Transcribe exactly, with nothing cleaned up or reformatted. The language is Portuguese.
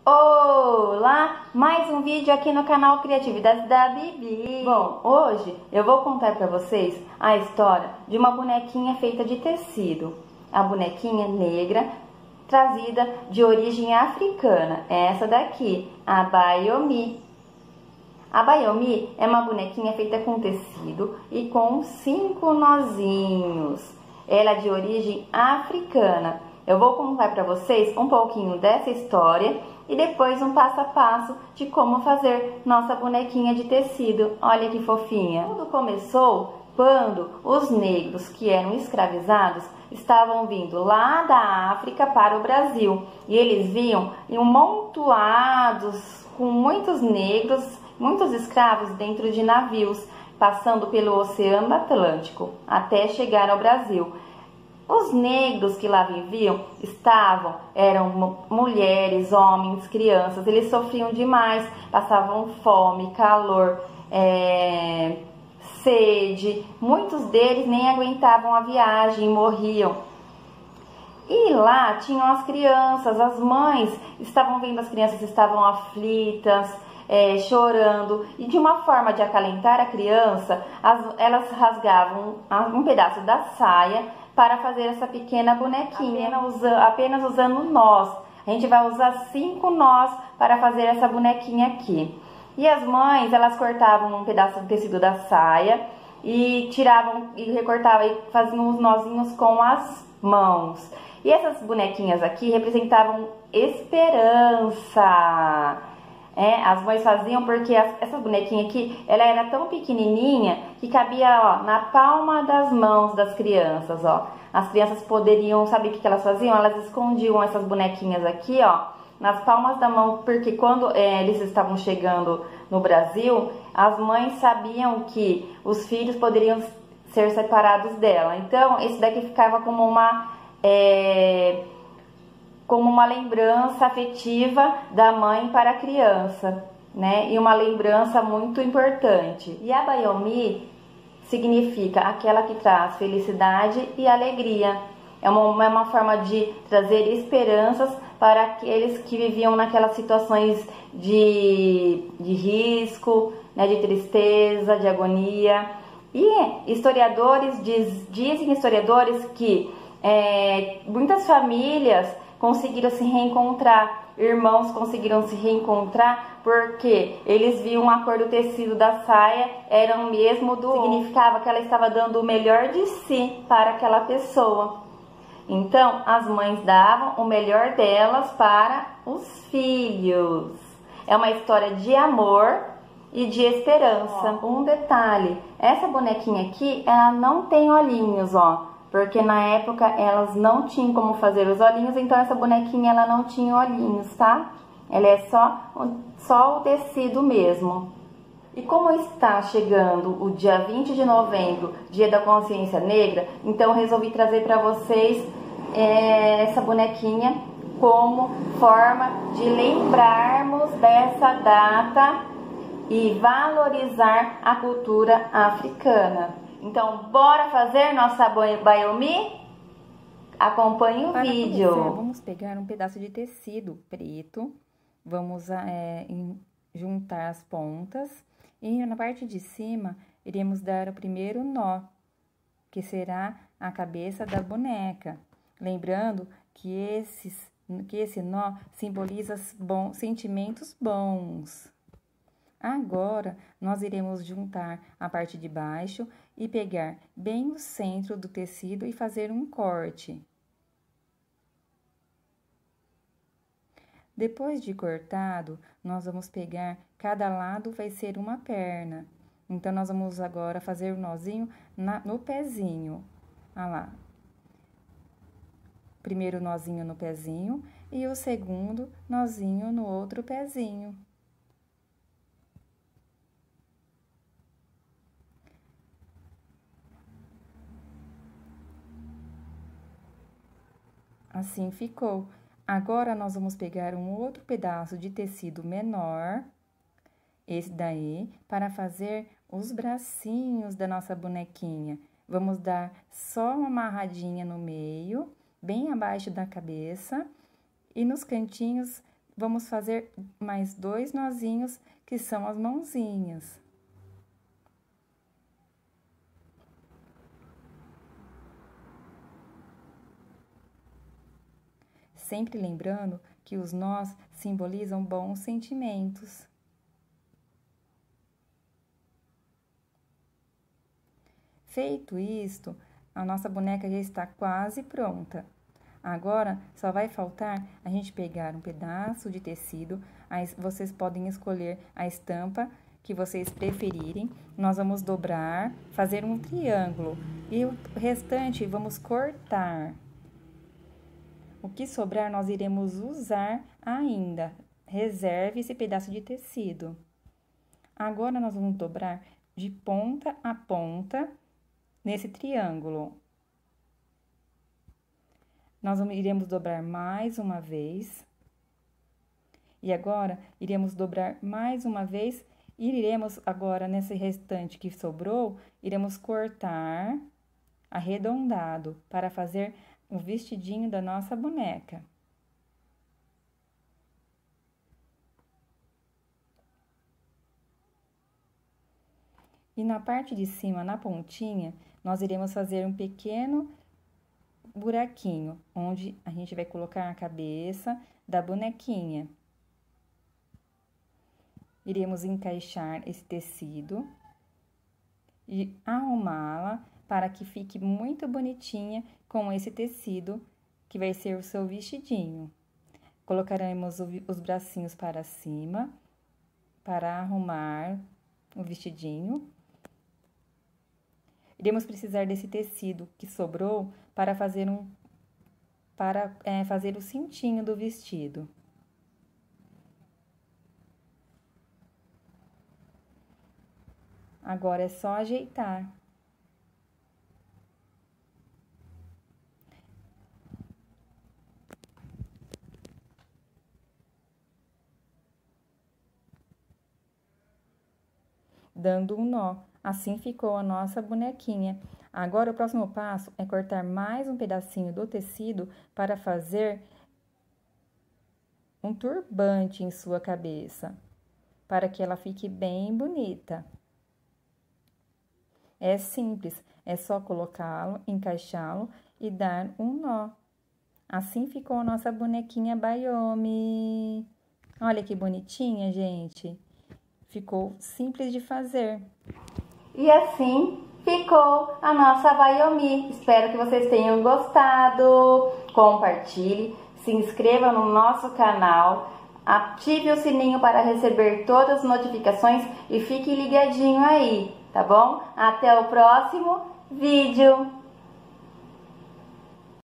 Olá! Mais um vídeo aqui no canal Criatividades da Bibi. Bom, hoje eu vou contar para vocês a história de uma bonequinha feita de tecido. A bonequinha negra, trazida de origem africana. Essa daqui, a Bayomi. A Bayomi é uma bonequinha feita com tecido e com cinco nozinhos. Ela é de origem africana. Eu vou contar para vocês um pouquinho dessa história e depois um passo a passo de como fazer nossa bonequinha de tecido. Olha que fofinha! Tudo começou quando os negros que eram escravizados estavam vindo lá da África para o Brasil. E eles vinham amontoados com muitos negros, muitos escravos dentro de navios, passando pelo Oceano Atlântico até chegar ao Brasil. Os negros que lá viviam estavam, eram mulheres, homens, crianças, eles sofriam demais, passavam fome, calor, é, sede, muitos deles nem aguentavam a viagem, morriam. E lá tinham as crianças, as mães estavam vendo as crianças, estavam aflitas, é, chorando, e de uma forma de acalentar a criança, as, elas rasgavam um pedaço da saia para fazer essa pequena bonequinha, apenas, usa, apenas usando nós. A gente vai usar cinco nós para fazer essa bonequinha aqui. E as mães, elas cortavam um pedaço do tecido da saia e tiravam e recortavam e faziam os nozinhos com as mãos. E essas bonequinhas aqui representavam esperança. É, as mães faziam porque as, essa bonequinha aqui, ela era tão pequenininha que cabia, ó, na palma das mãos das crianças, ó. As crianças poderiam, sabe o que, que elas faziam? Elas escondiam essas bonequinhas aqui, ó, nas palmas da mão, porque quando é, eles estavam chegando no Brasil, as mães sabiam que os filhos poderiam ser separados dela. Então, esse daqui ficava como uma... É, como uma lembrança afetiva da mãe para a criança, né? E uma lembrança muito importante. E a Bayomi significa aquela que traz felicidade e alegria. É uma, é uma forma de trazer esperanças para aqueles que viviam naquelas situações de, de risco, né? De tristeza, de agonia. E historiadores diz, dizem historiadores que é, muitas famílias conseguiram se reencontrar, irmãos conseguiram se reencontrar porque eles viam a cor do tecido da saia, era o mesmo do significava que ela estava dando o melhor de si para aquela pessoa. Então, as mães davam o melhor delas para os filhos. É uma história de amor e de esperança. Um detalhe, essa bonequinha aqui, ela não tem olhinhos, ó. Porque na época elas não tinham como fazer os olhinhos, então essa bonequinha ela não tinha olhinhos, tá? Ela é só, só o tecido mesmo. E como está chegando o dia vinte de novembro, dia da consciência negra, então eu resolvi trazer para vocês é, essa bonequinha como forma de lembrarmos dessa data e valorizar a cultura africana. Então, bora fazer nossa Bayomi? Acompanhe o Para vídeo. Começar, vamos pegar um pedaço de tecido preto, vamos é, juntar as pontas e na parte de cima iremos dar o primeiro nó, que será a cabeça da boneca. Lembrando que, esses, que esse nó simboliza bons, sentimentos bons. Agora, nós iremos juntar a parte de baixo e pegar bem o centro do tecido e fazer um corte. Depois de cortado, nós vamos pegar, cada lado vai ser uma perna. Então, nós vamos agora fazer o nozinho na, no pezinho. Olha lá. Primeiro nozinho no pezinho e o segundo nozinho no outro pezinho. Assim ficou. Agora, nós vamos pegar um outro pedaço de tecido menor, esse daí, para fazer os bracinhos da nossa bonequinha. Vamos dar só uma amarradinha no meio, bem abaixo da cabeça, e nos cantinhos vamos fazer mais dois nozinhos, que são as mãozinhas. Sempre lembrando que os nós simbolizam bons sentimentos. Feito isto, a nossa boneca já está quase pronta. Agora, só vai faltar a gente pegar um pedaço de tecido, aí vocês podem escolher a estampa que vocês preferirem. Nós vamos dobrar, fazer um triângulo e o restante vamos cortar. O que sobrar, nós iremos usar ainda. Reserve esse pedaço de tecido. Agora, nós vamos dobrar de ponta a ponta nesse triângulo. Nós iremos dobrar mais uma vez. E agora, iremos dobrar mais uma vez. E iremos agora, nesse restante que sobrou, iremos cortar arredondado para fazer o vestidinho da nossa boneca. E na parte de cima, na pontinha, nós iremos fazer um pequeno buraquinho, onde a gente vai colocar a cabeça da bonequinha. Iremos encaixar esse tecido e arrumá-la para que fique muito bonitinha com esse tecido, que vai ser o seu vestidinho. Colocaremos os bracinhos para cima, para arrumar o vestidinho. Iremos precisar desse tecido que sobrou para fazer um, para é, fazer o cintinho do vestido. Agora é só ajeitar. Dando um nó. Assim ficou a nossa bonequinha. Agora, o próximo passo é cortar mais um pedacinho do tecido para fazer um turbante em sua cabeça, para que ela fique bem bonita. É simples, é só colocá-lo, encaixá-lo e dar um nó. Assim ficou a nossa bonequinha Bayomi. Olha que bonitinha, gente. Ficou simples de fazer. E assim ficou a nossa Bayomi. Espero que vocês tenham gostado. Compartilhe, se inscreva no nosso canal, ative o sininho para receber todas as notificações e fique ligadinho aí, tá bom? Até o próximo vídeo.